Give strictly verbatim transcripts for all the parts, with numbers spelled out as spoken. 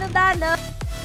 não dá não.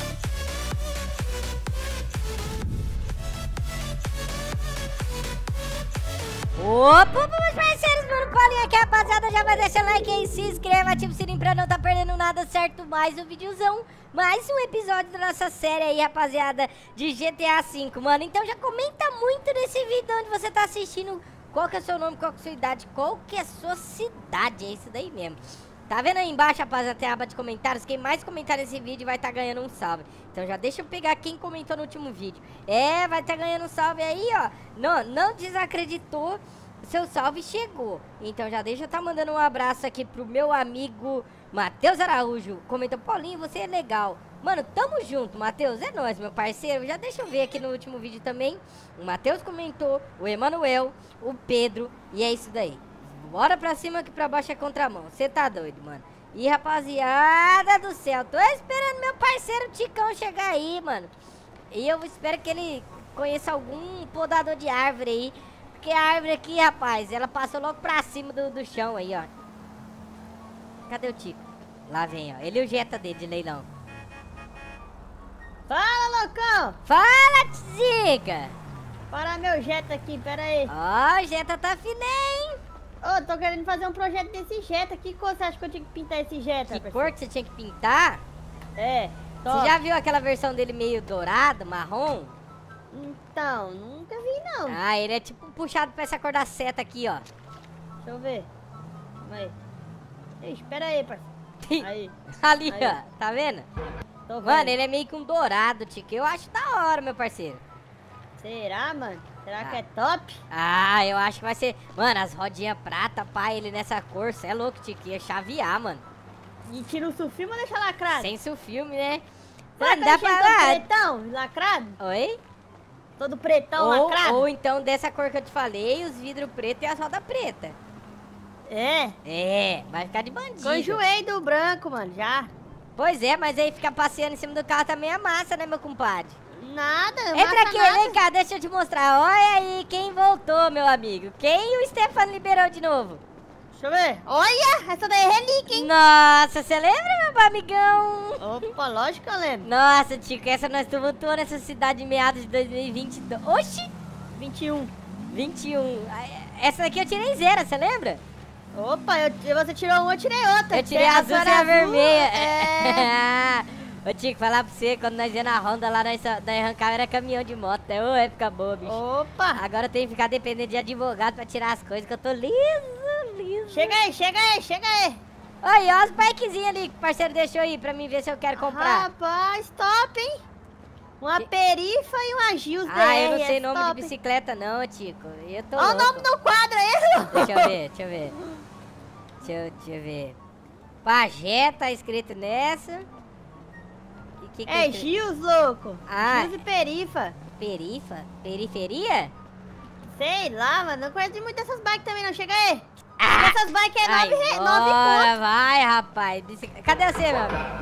Opa, meus parceiros, mano, Paulinho aqui, rapaziada, já vai deixar like aí, se inscreva, ativa o sininho pra não tá perdendo nada, certo? Mais um videozão, mais um episódio da nossa série aí, rapaziada, de G T A cinco, mano. Então já comenta muito nesse vídeo onde você tá assistindo, qual que é o seu nome, qual que é a sua idade, qual que é a sua cidade, é isso daí mesmo. Tá vendo aí embaixo, rapaziada, tem a aba de comentários, quem mais comentar nesse vídeo vai estar tá ganhando um salve. Então já deixa eu pegar quem comentou no último vídeo. É, vai estar tá ganhando um salve aí, ó. Não, não desacreditou, seu salve chegou. Então já deixa eu tá mandando um abraço aqui pro meu amigo Matheus Araújo. Comentou, Paulinho, você é legal. Mano, tamo junto, Matheus, é nóis, meu parceiro. Já deixa eu ver aqui no último vídeo também. O Matheus comentou, o Emanuel, o Pedro, e é isso daí. Bora pra cima que pra baixo é contramão. Você tá doido, mano. E rapaziada do céu, tô esperando meu parceiro Ticão chegar aí, mano. E eu espero que ele conheça algum podador de árvore aí. Porque a árvore aqui, rapaz, ela passou logo pra cima do, do chão aí, ó. Cadê o Tico? Lá vem, ó. Ele e o Jetta dele de leilão. Fala, loucão! Fala, Zica! Para meu Jetta aqui, pera aí. Ó, o Jetta tá filé, hein? Ô, oh, tô querendo fazer um projeto desse Jetta. Que cor você acha que eu tinha que pintar esse Jetta? Que cor que você tinha que pintar? É. Top. Você já viu aquela versão dele meio dourado, marrom? Então, nunca vi não. Ah, ele é tipo puxado pra essa cor da seta aqui, ó. Deixa eu ver. Calma aí. Ixi, pera aí, parceiro. Aí. Ali, aí. ó. Tá vendo? Tô vendo. Mano, ele é meio que um dourado, Tico. Eu acho da hora, meu parceiro. Será, mano? Será ah. que é top? Ah, eu acho que vai ser... Mano, as rodinhas prata, pá, ele nessa cor, cê é louco, Tico. Ia chavear, mano. E tira o sulfilme ou deixa lacrado? Sem sulfilme, né? Será Mano, que dá pra... todo pretão, lacrado? Oi? Todo pretão, ou, lacrado? Ou então dessa cor que eu te falei, os vidros pretos e as rodas pretas. É? É, vai ficar de bandido. Eu enjoei do branco, mano, já. Pois é, mas aí ficar passeando em cima do carro também é massa, né, meu compadre? Nada, não Entra aqui, nada. vem cá, deixa eu te mostrar. Olha aí quem voltou, meu amigo. Quem o Stefano liberou de novo? Deixa eu ver. Olha, essa daí é relíquia, hein? Nossa, você lembra, meu amigão? Opa, lógico que eu lembro. Nossa, Tico, essa nós tumultuou nessa cidade em meados de dois mil e vinte e dois. Oxi! vinte e um. vinte e um. Essa daqui eu tirei zero, você lembra? Opa, eu, você tirou uma, eu tirei outra. Eu tirei a azul e a vermelha. É. Ô, Tico, falar pra você, quando nós ia na Honda lá, nós, nós arrancava era caminhão de moto, né? Ô, época boa, bicho. Opa! Agora eu tenho que ficar dependendo de advogado pra tirar as coisas, que eu tô liso, liso. Chega aí, chega aí, chega aí. Oi, olha os bikezinhos ali que o parceiro deixou aí pra mim ver se eu quero comprar. Rapaz, top, hein? Uma que... perifa e uma Gils D R. Ah, eu não sei nome top. de bicicleta não, Tico. Eu tô Olha o nome no quadro aí. Deixa eu ver, deixa eu ver. Deixa eu, deixa eu ver. Pajé tá escrito nessa. Que que é é Gils, louco. Ah, Gils e perifa. Perifa? Periferia? Sei lá, mano. Não conheço muito dessas bikes também, não. Chega aí. Ah, essas bikes é nove conto. Vai, rapaz. Cadê você, meu amigo?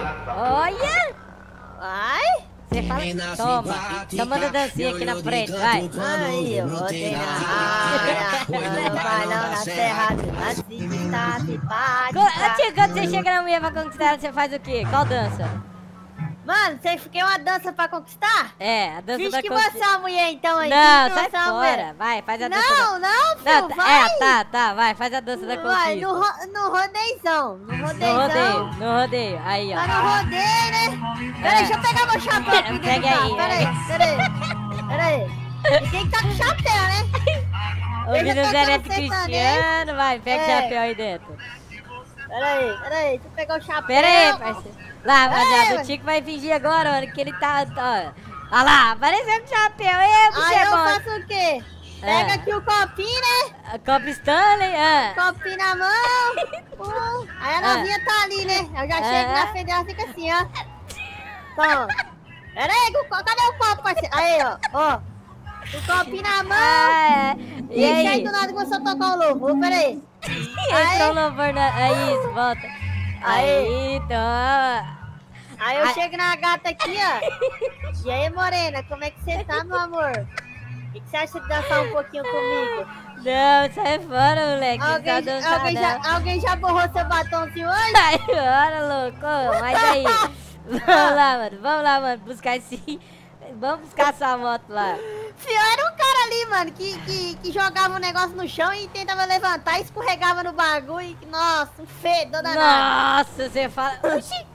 Olha. Vai. Você fala. Toma. Então manda dancinha aqui na frente, vai. Aí, eu botei na área. Não vai não na serra. Assim tá simpática. Tia, quando você chega na mulher pra conquistar, você faz o quê? Qual dança? Mano, você quer uma dança pra conquistar? É, a dança Finge da que conquista. você é uma mulher então aí. Não, sai fora. Vai, faz a dança. Não, da... não, filho, não, vai. É, tá, tá, vai, faz a dança da conquista. Vai, no, ro no rodeizão. No rodeizão. No rodeio, no rodeio. Aí, ó. Tá no rodeio, né? Pera aí, deixa eu pegar meu chapéu aqui. Pega aí. Pera aí, pera aí. Pera aí. E tem que tá com chapéu, né? O Vino Zé Neto Cristiano, vai, pega o é. chapéu aí dentro. Pera aí, pera aí, deixa eu pegar o chapéu. Pera aí, parceiro. Lá, rapaziada, o Tico vai fingir agora, mano, que ele tá... Ó, olha lá, apareceu com o chapéu. Ei, bicho, aí é eu bom. faço o quê? Pega é. aqui o copinho, né? Copo Stanley, ah. Copinho na mão. uh, aí a novinha ah. tá ali, né? Eu já ah. chego na frente dela, fica assim, ó. Toma. Pera aí, cadê o copo, parceiro? Aí, ó, ó. O copinho na mão. Ah, é. E aí? aí do nada começou a tocar o louvor, pera aí. Entrou o louvor na... É isso, volta. Aí, toma. Aí eu aí. chego na gata aqui, ó. E aí, morena, como é que você tá, meu amor? O que, que você acha de dançar um pouquinho comigo? Não, sai fora, moleque. Alguém, não tá dançando, alguém, já, alguém já borrou seu batomzinho hoje? Sai fora, louco. Mas aí, Vamos lá, mano. Vamos lá, mano. Buscar esse... Vamos buscar sua moto lá. Fio, era um cara ali, mano, que, que, que jogava um negócio no chão e tentava levantar e escorregava no bagulho. E, nossa, um fedor danado. Nossa, você fala... Oxi!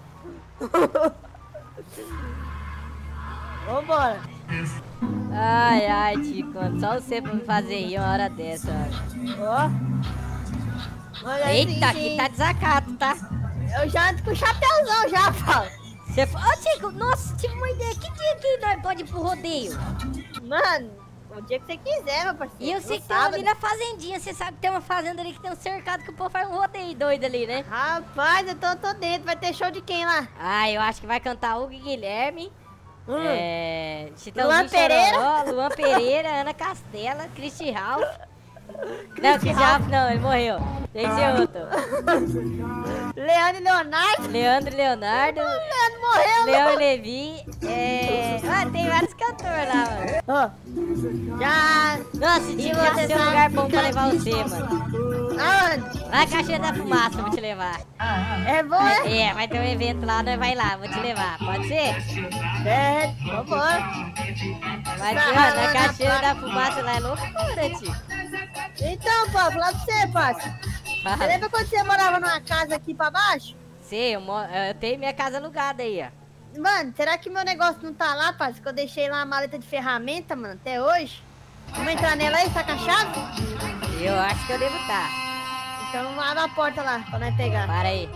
Vambora. Ai, ai, Tico, mano. Só você pra me fazer ir uma hora dessa, mano. Ó. Olha Eita, assim, aqui tá desacato, tá? Eu já ando com chapéuzão já, Paulo. Você... Ô, Tico, nossa, tive uma ideia. Que dia que nós pode ir pro rodeio? Mano, o dia que você quiser, meu parceiro. E eu sei No que tem ali sábado. na fazendinha. Você sabe que tem uma fazenda ali que tem um cercado que o povo faz um rodeio doido ali, né? Rapaz, eu tô, tô dentro. Vai ter show de quem lá? Ah, eu acho que vai cantar Hugo e Guilherme. Hum. É... Luan Chitãozinho Pereira? Chororó, Luan Pereira, Ana Castela, Cristi Ralph. Não, Cristi Ralph não, ele morreu. Tem que ser outro. Leandro e Leonardo? Leandro e Leonardo. Leandro morreu, Leão e Levi. É... Ah, tem vários cantores lá, mano. Ó, já... Nossa, tinha já você ser um sabe lugar bom que pra tá levar aqui. você, mano. Aonde? Lá na Caixinha da Fumaça, eu vou te levar. É bom, é? É, vai ter um evento lá, nós vai lá, vou te levar. Pode ser? É, vambora. Vai ter, ó, na Caixinha da Fumaça lá é loucura, tio. Então, Paulo, falar pra você, parça. Você Fala. lembra quando você morava numa casa aqui pra baixo? Sei, eu, mo- eu tenho minha casa alugada aí, ó. Mano, será que meu negócio não tá lá, parça? Que eu deixei lá uma maleta de ferramenta, mano, até hoje. Vamos entrar nela aí, tá com a chave? Eu acho que eu devo estar. Então abre a porta lá, pra nós pegar. Para aí.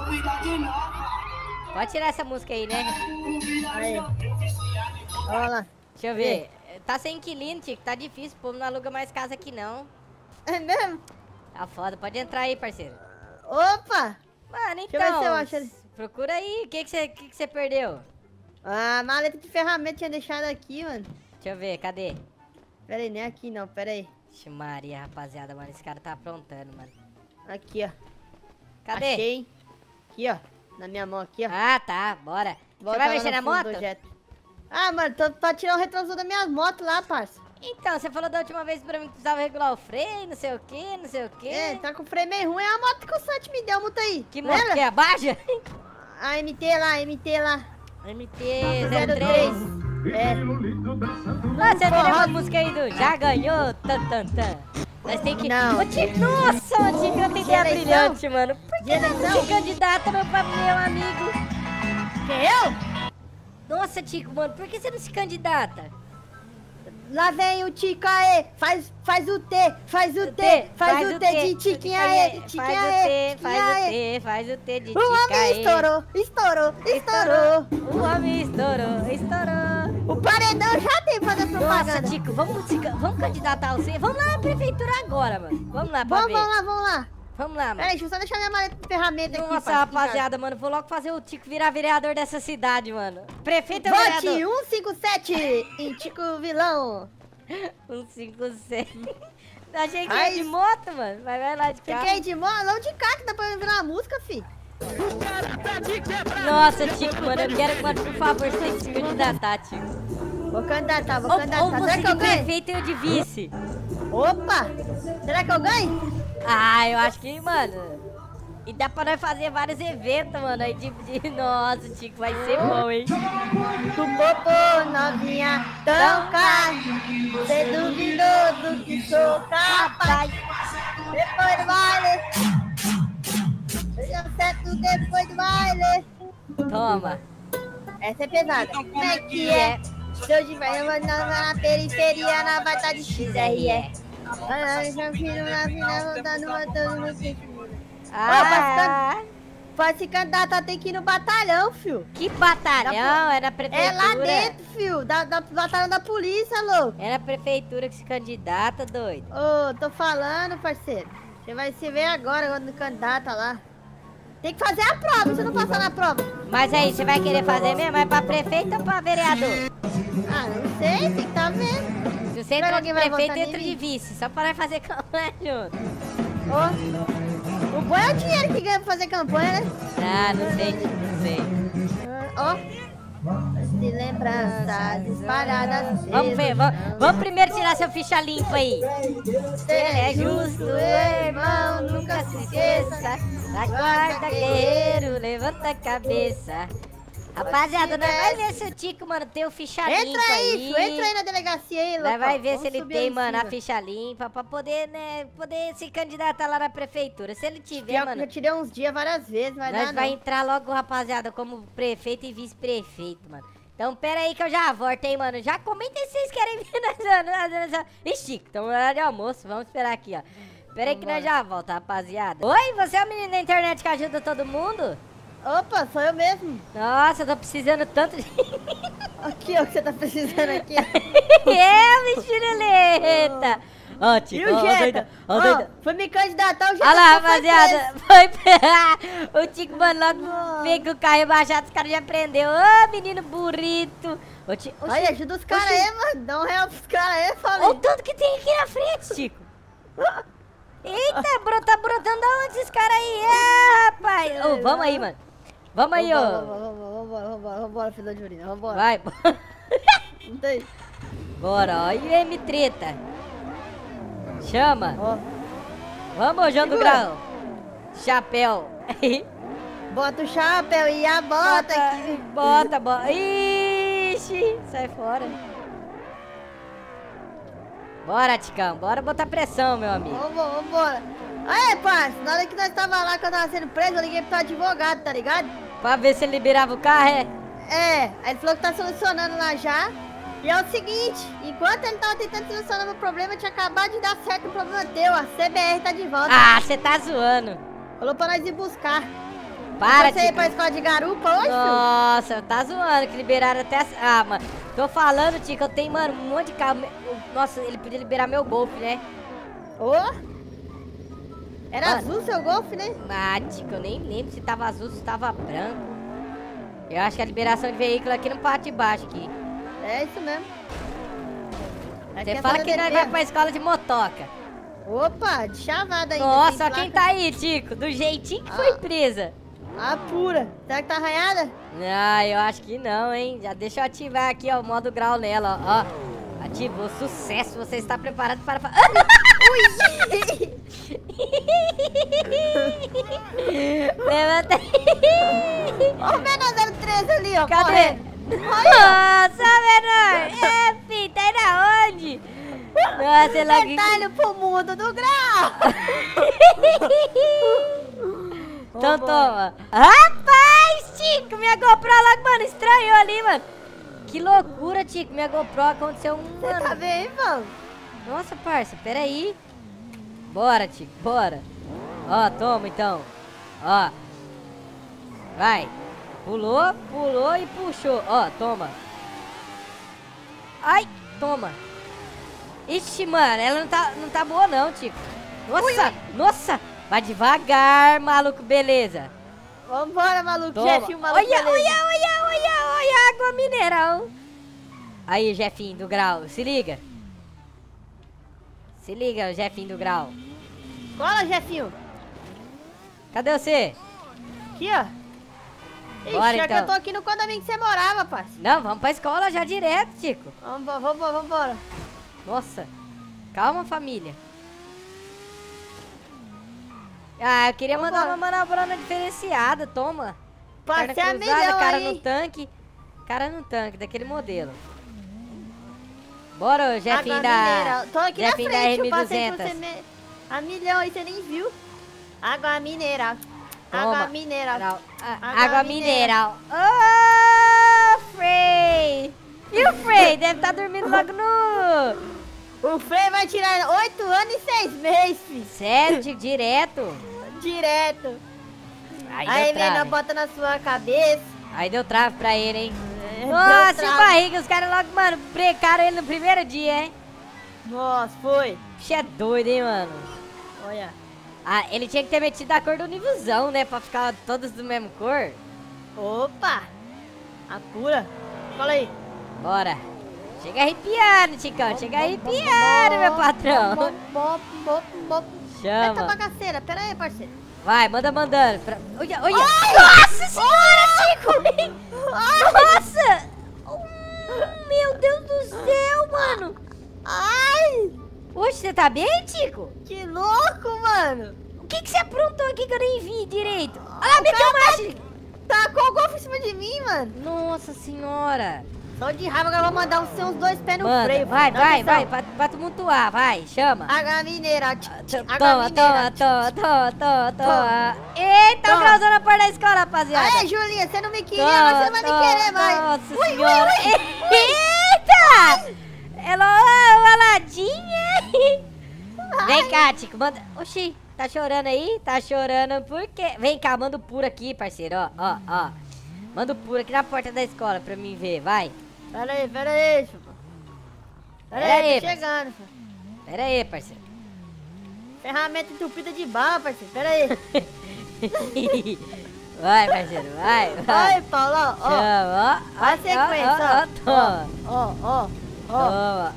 Pode tirar essa música aí, né? Aí. Olha lá. Deixa eu ver. Tá sem inquilino, Tico, tá difícil, o povo não aluga mais casa aqui não. É mesmo? Tá foda, pode entrar aí, parceiro. Opa! Mano, Deixa eu ver então, se eu acho ele. procura aí, o que que você que que você perdeu? A maleta de ferramenta tinha deixado aqui, mano. Deixa eu ver, cadê? Pera aí, nem aqui não, pera aí. Ixi, Maria, rapaziada, mano, esse cara tá aprontando, mano. Aqui, ó. Cadê? Achei. Aqui, ó. Na minha mão aqui, ó. Ah, tá, bora. Você Volta vai lá mexer no na fundo moto? do jet. Ah, mano, tô pra tirar o retrovisor das minhas motos lá, parça. Então, você falou da última vez pra mim que precisava regular o freio, não sei o que, não sei o que. É, tá com o freio meio ruim. É a moto que o Santi me deu, multa aí. Que moto Lembra? que é? A Baja? A M T lá, M T lá. M T zero zero três. três. É. Ah, você não Forró. lembra a música aí do Já Ganhou, tan tan tan. Nós tem que... Não. Ô, Tico, nossa, ô, Tico, eu tenho ideia eleição? brilhante, mano. Por que não eleição? se candidata, meu, pra meu amigo? Quem eu? Nossa, Tico, mano, por que você não se candidata? Lá vem o Tico aê. Faz, faz o T, faz o T, faz o T de Tiquinha aê, de Tiquinha Faz o aê, T, faz o T, faz o T de O homem Ticaê. estourou, estourou, estourou. O homem estourou, estourou. O paredão já tem pra fazer Nossa, propaganda. Tico, vamos, se ca- vamos candidatar você? Vamos lá na prefeitura agora, mano. Vamos lá pra Vamos, ver. vamos lá, vamos lá. Vamos lá, mano. Peraí, deixa eu só deixar minha maleta de ferramenta aqui. Nossa, parça, aqui em casa. rapaziada, mano, vou logo fazer o Tico virar vereador dessa cidade, mano. Prefeito é Vote vereador. um cinco sete em Tico Vilão. um cinco sete. Achei que Ai. ia de moto, mano. Vai, vai lá de Você carro. quer ir de moto? Não de cá, que dá pra virar uma música, fi. Nossa, Tico, mano, eu quero, mano, por favor, você tem que se candidatar, Tico. Vou candidatar, vou Ou, ou candidatar. Será você que eu de ganho? prefeito e eu de vice. Opa! Será que eu ganho? Ah, eu acho que, mano... E dá pra nós fazer vários eventos, mano, aí de... de... Nossa, Tico, vai ser bom, hein? Tu popô, novinha, tão caro. Você duvidou do que sou capaz. Depois do baile. Deu certo depois do baile. Toma. Essa é pesada. Como é que é? Se hoje vai mandando na periferia, na vai estar de X R E. Ai, meu filho, na vida, voltando, matando no sentido. Ah, Pode se candidatar, tem que ir no batalhão, fio. que batalhão, era a prefeitura. É lá dentro, fio. Da, da batalhão da polícia, louco. Era a prefeitura que se candidata, doido. Ô, tô falando, parceiro. Você vai se ver agora quando candidata lá. Tem que fazer a prova, você não passar na prova. Mas aí, você vai querer fazer mesmo? É pra prefeito ou pra vereador? Ah, não sei, tem que estar vendo. Se você Será entra de que vai prefeito, votar em entra mim? de vice. Só para nós fazer campanha junto. Ó, o bom é o dinheiro que ganha pra fazer campanha, né? Ah, não sei, não sei. Ah, Ó. De lembranças espalhadas. Vamos ver, vamos, vamos primeiro tirar seu ficha limpa aí. Ele é justo, irmão, nunca se esqueça. Acorda, guerreiro, levanta a cabeça. Rapaziada, nós tivesse- vai ver se o Tico, mano, tem o ficha limpa Entra aí, aí. filho, entra aí na delegacia aí, louco. Nós vai ver Vamos se ele subir tem, aí em mano, a cima. ficha limpa pra poder, né, poder se candidatar lá na prefeitura. Se ele tiver, Pior que mano, eu tirei uns dias várias vezes, vai nós dar vai não. entrar logo, rapaziada, como prefeito e vice-prefeito, mano. Então, pera aí que eu já volto, hein, mano. Já comenta se vocês querem vir na... na, na, na... Ixi, estamos no horário de almoço. Vamos esperar aqui, ó. Pera aí que nós já volta, rapaziada. Oi, você é o menino da internet que ajuda todo mundo? Opa, sou eu mesmo. Nossa, eu tô precisando tanto de... Aqui, ó, o que você tá precisando aqui. é, bichiruleta. Ó, E Tico, o ó, Jeta? doida, ó, Ó, doida. fui me candidatar, o Jeta Olha lá, foi rapaziada. preso. Foi pegar. O Tico, mano, logo Nossa. veio com o carro rebaixado, os caras já prendeu. Ô, menino burrito. Ô, Ti- Oxi, Aí, ajuda os caras oxi. aí, mano. Dá um real pros caras aí, Olha o falei. tanto que tem aqui na frente, Tico. Eita, bro, tá brotando aonde esses caras aí? É, rapaz. Ô, vamos aí, mano. Vamos aí, Vambora, ó. vambora, vambora, vambora, vambora, filho da Jurina, vambora. Vai. Não tem. Bora, ó. E o M treta. Chama. Ó, Vamos, João do Segura. Grau. Chapéu. bota o chapéu e a bota aqui. Bota, bota. Ixi, sai fora. Bora, Ticão. Bora botar pressão, meu amigo. Vambora, vambora. Aí, parça, na hora que nós tava lá, que eu tava sendo preso, eu liguei pro advogado, tá ligado? Pra ver se ele liberava o carro, é? É, aí ele falou que tá solucionando lá já. E é o seguinte, enquanto ele tava tentando solucionar meu problema, tinha acabado de dar certo o problema teu. A C B R tá de volta. Ah, você tá zoando. Falou pra nós ir buscar. Para, Você ir Ticão. pra escola de garupa hoje, filho? Nossa, tá zoando que liberaram até... as- Ah, mano, tô falando, Tico, eu tenho, mano, um monte de carro. Nossa, ele podia liberar meu Golf, né? Ô? Era Mano. azul seu golfe, né? Ah, Tico, eu nem lembro se tava azul, se tava branco. Eu acho que a liberação de veículo aqui no parte de baixo aqui. É isso mesmo. Aqui Você é fala toda que nós D P. vai pra escola de motoca. Opa, de chavada ainda. Nossa, tem ó quem placa. tá aí, Tico, do jeitinho que Ah. foi presa. Ah, pura. Será que tá arranhada? Ah, eu acho que não, hein. Já deixa eu ativar aqui, ó, o modo grau nela, ó. ó. Ativou, sucesso, você está preparado para... fa- Levanta aí. Ó o menor zero três ali, ó. Cadê? correndo. Nossa, menor! É, filho, tá aí na onde? Nossa, ela... Ele tá indo pro mundo do grau. Então Vambora. toma. Rapaz, Tico, minha GoPro logo, mano, estranhou ali, mano. Que loucura, Tico, minha GoPro aconteceu um... Você tá bem, mano? Nossa, parça, peraí. Bora, Tico, bora. Ó, toma então. Ó. Vai. Pulou, pulou e puxou. Ó, toma. Ai, toma. Ixi, mano, ela não tá, não tá boa não, Tico. Nossa, nossa. Vai devagar, maluco, beleza. Vambora, maluco. Toma. Jefinho, maluco. Olha, beleza. olha, olha, olha, olha, água mineral. Aí, Jefinho do Grau, se liga. Se liga, Jefinho do Grau. Cola, Jefinho. Cadê você? Aqui, ó. Ixi, Bora, já que então. eu tô aqui no condomínio que você morava, parceiro. Não, vamos pra escola já direto, Tico. Vambora, vambora, vambora. Nossa, calma, família. Ah, eu queria mandar Vambora. uma manobrona diferenciada, toma. Perna Passei a cruzada, milhão cara aí. no tanque. Cara no tanque, daquele modelo. Bora, ô, Jefinho Água da... mineral. Tô aqui na Jefinho da frente, R eu passei por duzentos. você me... A milhão aí, você nem viu. Água mineral. Toma. Água mineral. Mineral. Ah, Água água mineral. mineral. Ô, Frei! E o Frei? Deve estar dormindo logo no... O Frei vai tirar oito anos e seis meses, filho. Sério, Tico, direto? Direto. Aí, Aí, deu menina, trave. bota na sua cabeça. Aí deu trave pra ele, hein? É, deu Nossa, e trave. barriga, os caras logo, mano, brecaram ele no primeiro dia, hein? Nossa, foi. Bicho é doido, hein, mano? Olha. Ah, ele tinha que ter metido a cor do nívelzão, né? Pra ficar todos do mesmo cor. Opa. A pura. Cola aí. Bora. Chega arrepiando, Ticão. Chega arrepiando, meu patrão. Bom, bom, bom, bom. Eita Chama. bagaceira. Pera aí, parceiro. Vai, manda mandando. Pra... Olha, olha. Nossa senhora, Tico! Nossa! Oh, meu Deus do céu, mano. Ai, Oxe, você tá bem, Tico? que louco, mano. O que que você aprontou aqui que eu nem vi direito? Olha lá, meteu marcha. Tá tacou o golfe em cima de mim, mano. Nossa senhora. Só de raiva, agora eu vou mandar os seus dois pés no Manda, freio. vai, Dá vai, atenção. vai, pra, pra tumultuar, vai, chama. Água mineira. tch, tch, Toma, água toma, mineira. toma, toma, toma, toma. Eita, Toma. causando a porta da escola, rapaziada. Aê, Julinha, você não me queria, Toma, mas você vai toma, me querer mais. Nossa Ui, ui, senhora. ui. Eita! Ela, o Aladinha. Vem cá, Tico, manda... Oxi, tá chorando aí? Tá chorando por quê? Vem cá, manda o puro aqui, parceiro, ó, ó, ó. Manda o puro aqui na porta da escola pra mim ver, vai. Pera aí, pera aí, chupa. Pera, Pera aí, aí, tô chegando. filho. Pera aí, parceiro. Ferramenta entupida de bala, parceiro. Pera aí. Vai, parceiro, vai, vai. Vai, Paulo, ó. Chama, ó. Olha a ó, sequência, ó, ó, ó. toma. Ó, ó, ó. Toma.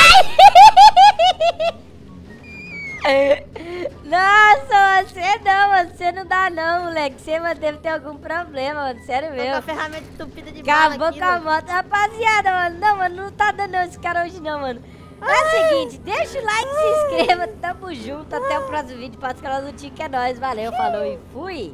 Nossa, você não, mano. Você não dá não, moleque. Você mano, deve ter algum problema, mano. Sério Tô com a mesmo. ferramenta entupida de bala Acabou aqui, com a mano. moto. Rapaziada, mano. Não, mano, não tá dando não esse cara hoje não, mano. É o seguinte, deixa o like, se inscreva. Tamo junto. Até o próximo vídeo. Passa o canal do Tico, é nóis. Valeu, falou e fui.